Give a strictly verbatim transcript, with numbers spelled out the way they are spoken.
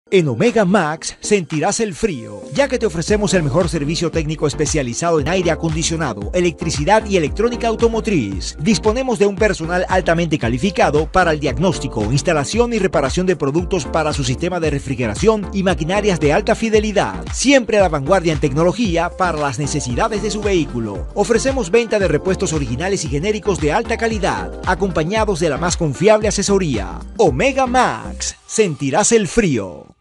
En Omega Max sentirás el frío, ya que te ofrecemos el mejor servicio técnico especializado en aire acondicionado, electricidad y electrónica automotriz. Disponemos de un personal altamente calificado para el diagnóstico, instalación y reparación de productos para su sistema de refrigeración y maquinarias de alta fidelidad. Siempre a la vanguardia en tecnología para las necesidades de su vehículo. Ofrecemos venta de repuestos originales y genéricos de alta calidad, acompañados de la más confiable asesoría. Omega Max, sentirás el frío.